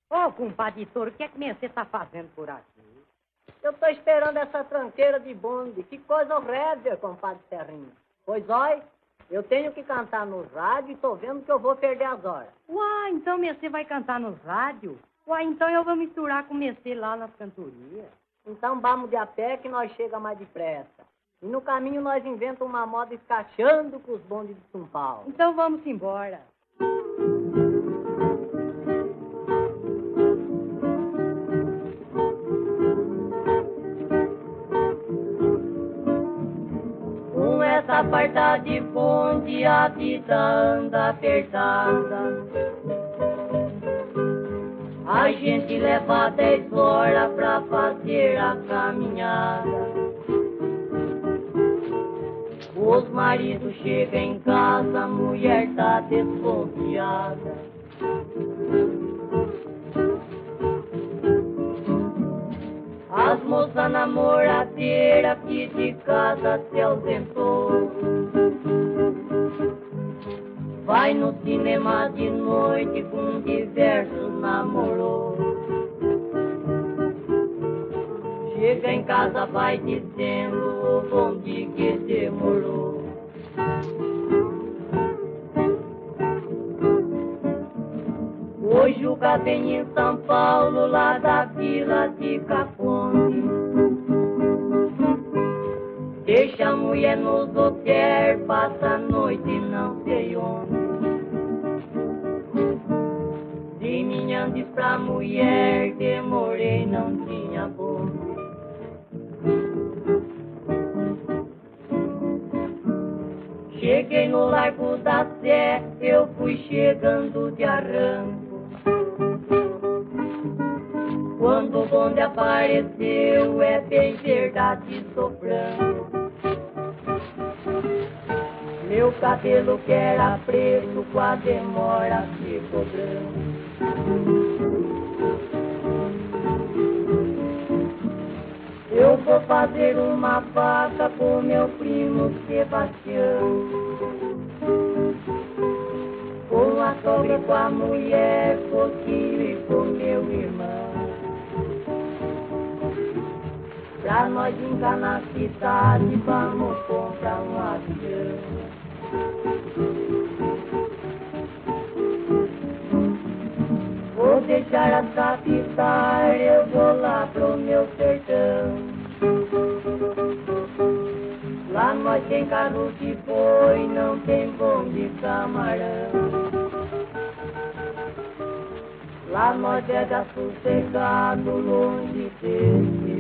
Ô, compadre Touro, o que é que você tá fazendo por aqui? Eu tô esperando essa tranqueira de bonde. Que coisa horrível, compadre Serrinho. Pois, olha, eu tenho que cantar no rádio e tô vendo que eu vou perder as horas. Uai, então você vai cantar nos rádios? Uai, então eu vou misturar com você lá nas cantorias. Então vamos de a pé que nós chega mais depressa. E no caminho nós inventamos uma moda escachando com os bondes de São Paulo. Então vamos embora. Com essa farta de bonde a vida anda apertada. A gente leva 10 horas pra fazer a caminhada. Os maridos chegam em casa, a mulher tá desconfiada. As moças namoradeiras que de casa se ausentou. Vai no cinema de noite com diversos namorou. Chega em casa, vai dizendo o bonde que demorou. Hoje o vem em São Paulo, lá da vila de Caponte. Deixa a mulher nos hotéis, passa a noite não sei onde. De manhã diz pra mulher, demorei, não tinha bonde. Cheguei no Largo da Sé, eu fui chegando de arranco. Quando o bonde apareceu, é bem verdade, soprando. Meu cabelo que era preto, com a demora ficou branco. Eu vou fazer uma vaca com meu primo Sebastião. Com a sogra, com a mulher, com o filho e com meu irmão. Pra nós brincar na cidade, vamos comprar um avião. Vou deixar as capitais, eu vou lá pro meu sertão. Lá nós tem carro de boi, não tem bonde de camarão. Lá nós pega sossegado, longe desse